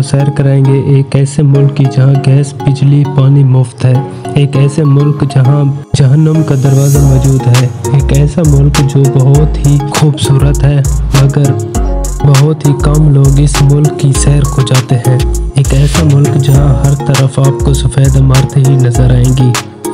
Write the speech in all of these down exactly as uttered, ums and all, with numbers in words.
सैर कराएंगे एक ऐसे मुल्क की जहां गैस, बिजली, पानी मुफ्त है। एक ऐसे मुल्क जहां जहन्नुम का दरवाज़ा मौजूद है। एक ऐसा मुल्क जो बहुत ही खूबसूरत है मगर बहुत ही कम लोग इस मुल्क की सैर को जाते हैं। एक ऐसा मुल्क जहां हर तरफ आपको सफ़ेद इमारतें ही नज़र आएंगी।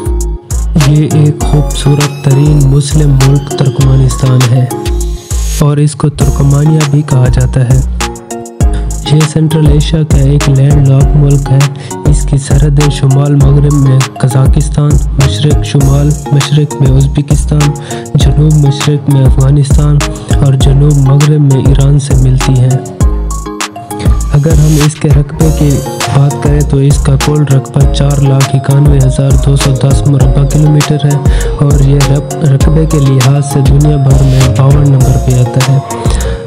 ये एक खूबसूरत तरीन मुस्लिम मुल्क तुर्कमानिस्तान है और इसको तुर्कमानिया भी कहा जाता है। ये सेंट्रल एशिया का एक लैंड लॉक मुल्क है। इसकी सरहदें शुमाल मगरब में कज़ाकिस्तान, मशरक़ शुमाल मशरक़ में उज़्बेकिस्तान, जनूब मशरक़ में अफ़गानिस्तान और जनूब मगरब में ईरान से मिलती हैं। अगर हम इसके रकबे की बात करें तो इसका कुल रकबा चार लाख इक्यानवे हज़ार दो सौ दस मुरबा किलोमीटर है और ये रकबे के लिहाज से दुनिया भर में बावन नंबर पे आता है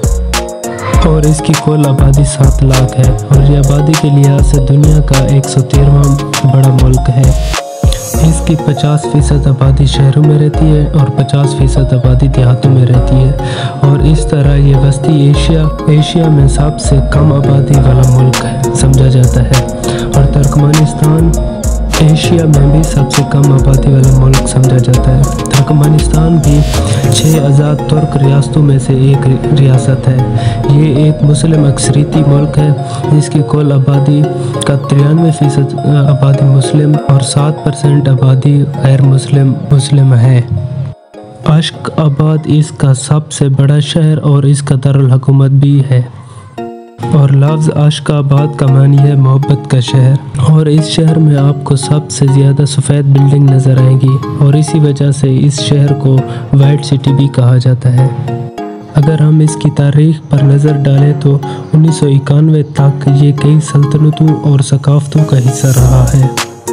और इसकी कुल आबादी सात लाख है और ये आबादी के लिहाज से दुनिया का एक सौ तेरहवां बड़ा मुल्क है। इसकी पचास फ़ीसद आबादी शहरों में रहती है और पचास फ़ीसद आबादी देहातों में रहती है और इस तरह ये वस्ती एशिया एशिया में सबसे कम आबादी वाला मुल्क है समझा जाता है और तुर्कमानिस्तान एशिया में भी सबसे कम आबादी वाला मुल्क समझा जाता है। तुर्कमानिस्तान भी छः आज़ाद तुर्क रियासतों में से एक रियासत है। ये एक मुस्लिम अक्सरीती मुल्क है जिसकी कुल आबादी का तिरानवे फ़ीसद आबादी मुस्लिम और सात परसेंट आबादी गैर मुस्लिम मुस्लिम है। अश्क-आबाद इसका सबसे बड़ा शहर और इसका दारुल हुकूमत भी है और लफ्ज़ अश्क-आबाद का मानी है मोहब्बत का शहर और इस शहर में आपको सबसे ज़्यादा सफ़ेद बिल्डिंग नज़र आएगी और इसी वजह से इस शहर को वाइट सिटी भी कहा जाता है। अगर हम इसकी तारीख़ पर नज़र डालें तो उन्नीस सौ इक्यानवे तक ये कई सल्तनतों और सकाफ़तों का हिस्सा रहा है।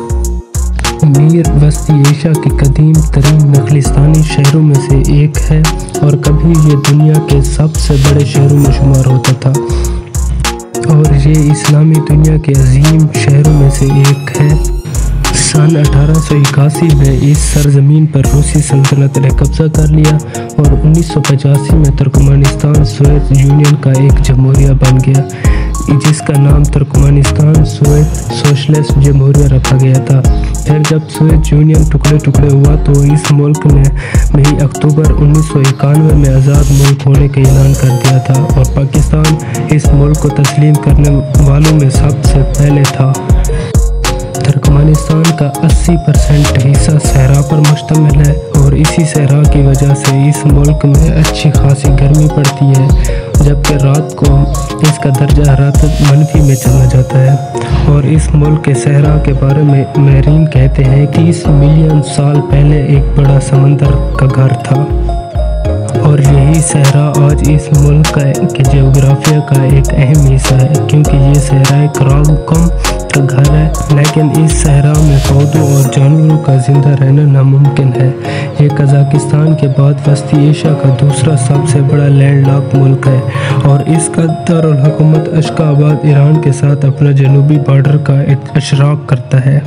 मीर वस्ती एशिया के कदीम तरीन नखलिस्तानी शहरों में से एक है और कभी ये दुनिया के सबसे बड़े शहरों में शुमार होता था और ये इस्लामी दुनिया के अजीम शहरों में से एक है। सन अठारह सौ इक्यासी में इस सरजमीन पर रूसी सल्तनत ने कब्ज़ा कर लिया और उन्नीस सौ पचासी में तुर्कमानिस्तान सोवियत यूनियन का एक जमहूरिया बन गया जिसका नाम तुर्कमानिस्तान सोवियत सोशलिस्ट जमहूरिया रखा गया था। फिर जब सोवियत यूनियन टुकड़े टुकड़े हुआ तो इस मुल्क ने मई अक्टूबर उन्नीस सौ इक्यानवे में आज़ाद मुल्क होने का ऐलान कर दिया था और पाकिस्तान इस मुल्क को तस्लीम करने वालों में सबसे पहले था। तुर्कमानिस्तान का अस्सी परसेंट हिस्सा सहरा पर मुश्तमिल है और इसी सहरा की वजह से इस मुल्क में अच्छी खासी गर्मी पड़ती है जबकि रात को इसका दर्जा हरारत मनफी में चला जाता है और इस मुल्क के सहरा के बारे में माहिरीन कहते हैं कि तीस मिलियन साल पहले एक बड़ा समंदर का घर था और यही सहरा आज इस मुल्क का के जियोग्राफिया का एक अहम हिस्सा है क्योंकि ये सहरा एक रालमुकम का घर है लेकिन इस सहरा में पौधों और जानवरों का ज़िंदा रहना नामुमकिन है। ये कज़ाकिस्तान के बाद वस्ती एशिया का दूसरा सबसे बड़ा लैंड लॉक मुल्क है और इसका दारुल हुकूमत अश्क-आबाद ईरान के साथ अपना जनूबी बॉर्डर का इशराक करता है।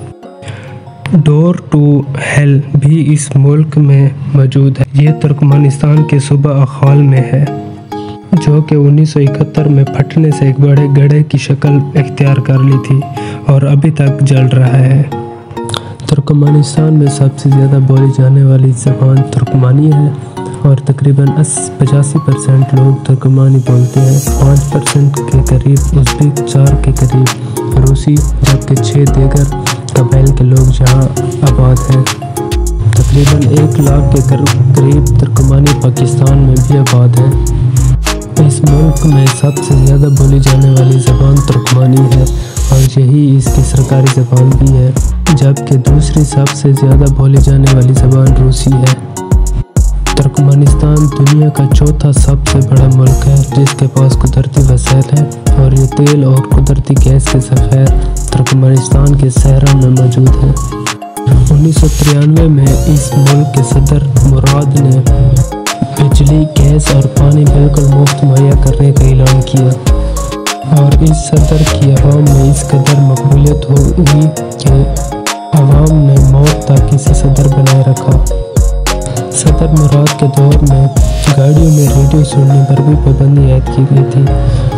डोर टू हेल भी इस मुल्क में मौजूद है। ये तुर्कमानिस्तान के सूबा अखाल में है जो कि उन्नीस सौ इकहत्तर में फटने से एक बड़े गड्ढे की शक्ल इख्तियार कर ली थी और अभी तक जल रहा है। तुर्कमानिस्तान में सबसे ज़्यादा बोली जाने वाली ज़बान तुर्कमानी है और तकरीबन पचासी परसेंट लोग तुर्कमानी बोलते हैं। पाँच परसेंट के करीब उज़्बेक, चार के करीब रूसी जबकि छः दीगर कबाइल के लोग जहाँ आबाद हैं। तकरीबन एक लाख के करीब तुर्कमानी पाकिस्तान में भी आबाद है। इस मुल्क में सबसे ज़्यादा बोली जाने वाली ज़बान तुर्कमानी है और यही इसकी सरकारी ज़बान भी है जबकि दूसरी सबसे ज़्यादा बोली जाने वाली ज़बान रूसी है। तुर्कमानिस्तान दुनिया का चौथा सबसे बड़ा मुल्क है जिसके पास कुदरती वसाइल है और ये तेल और कुदरती गैस के ज़खायर तुर्कमानिस्तान के सहरा में मौजूद हैं। उन्नीस सौ तिरानवे में इस मुल्क के सदर मुराद ने बिजली, गैस और पानी बिल्कुल मुफ्त मुहैया करने का ऐलान किया और इस सदर की आवाम में इस कदर मकबूलियत हुई कि आवाम ने मौत तक इसे सदर बनाए रखा। सदर मुराद के दौर में गाड़ियों में रेडियो सुनने पर भी पाबंदी आयद की गई थी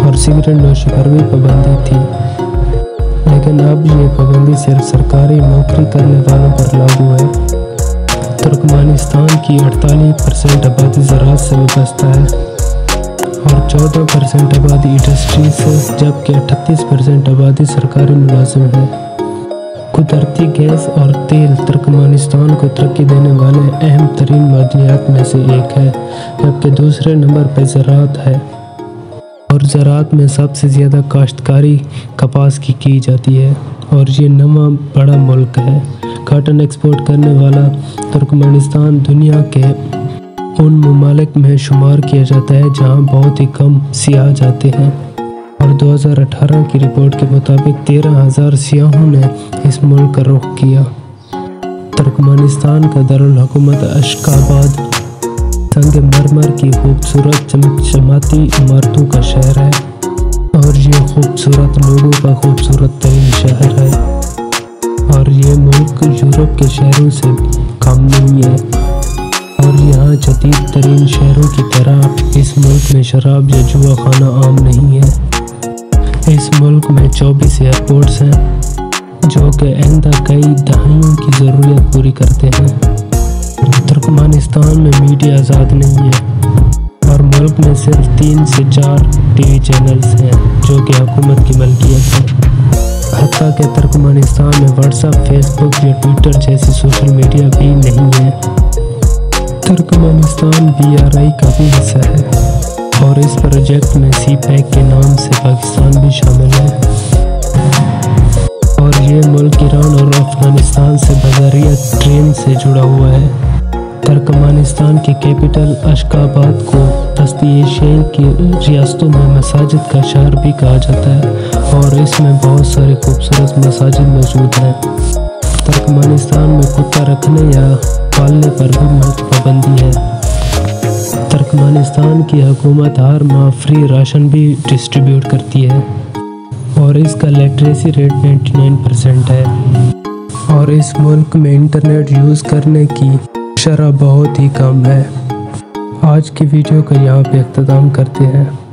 और सिगरेट नोशी पर भी पाबंदी थी। लेकिन अब ये पाबंदी सिर्फ सरकारी नौकरी करने वालों पर लागू है। तुर्कमेनिस्तान की अड़तालीस परसेंट आबादी ज़राअत से वाबस्ता है और चौदह परसेंट आबादी इंडस्ट्री से, जबकि अड़तीस परसेंट आबादी सरकारी मुलाजिम है। कुदरती गैस और तेल तुर्कमेनिस्तान को तरक्की देने वाले अहम तरीन मादनियात में से एक है, जबकि दूसरे नंबर पर ज़राअत है और ज़राअत में सबसे ज़्यादा काश्तकारी कपास की की जाती है और ये नवा बड़ा मुल्क है। कॉटन एक्सपोर्ट करने वाला तुर्कमेनिस्तान दुनिया के उन ममालिक में शुमार किया जाता है जहां बहुत ही कम सियाह जाते हैं और दो हज़ार अठारह की रिपोर्ट के मुताबिक तेरह हज़ार सियाहों ने इस मुल्क का रुख किया। तुर्कमेनिस्तान का दारुल हुकूमत अशकाबाद संगमरमर की खूबसूरत चमचमाती इमारतों का शहर है और ये खूबसूरत लोगों का खूबसूरत तरीन शहर है और ये मुल्क यूरोप के शहरों से कम नहीं है और यहाँ जदीद तरीन शहरों की तरह इस मुल्क में शराब या जुआ खाना आम नहीं है। इस मुल्क में चौबीस एयरपोर्ट्स हैं जो कि आइंदा कई दहाइयों की ज़रूरत पूरी करते हैं। तुर्कमेनिस्तान में मीडिया आज़ाद नहीं है और मुल्क में सिर्फ तीन से चार टीवी चैनल्स हैं जो कि हुकूमत की मलकियत है। हत्ता कि तुर्कमेनिस्तान में व्हाट्सएप, फेसबुक या ट्विटर जैसी सोशल मीडिया भी नहीं है। तुर्कमेनिस्तान बी आर आई का भी हिस्सा है और इस प्रोजेक्ट में सी पैक के नाम से पाकिस्तान भी शामिल है और ये मुल्क ईरान और अफगानिस्तान से बज़रिया ट्रेन से जुड़ा हुआ है। तुर्कमेनिस्तान की कैपिटल अशकाबाद को वस्ती एशिया की रियासतों में मसाजिद का शहर भी कहा जाता है और इसमें बहुत सारे खूबसूरत मसाजिद मौजूद हैं। तुर्कमेनिस्तान में कुत्ता रखने या पालने पर भी पाबंदी है। तुर्कमेनिस्तान की हुकूमत हर माह फ्री राशन भी डिस्ट्रीब्यूट करती है और इसका लिटरेसी रेट निन्यानवे परसेंट है और इस मुल्क में इंटरनेट यूज़ करने की शरह बहुत ही कम है। आज की वीडियो का यहाँ पे इख्तिताम करते हैं।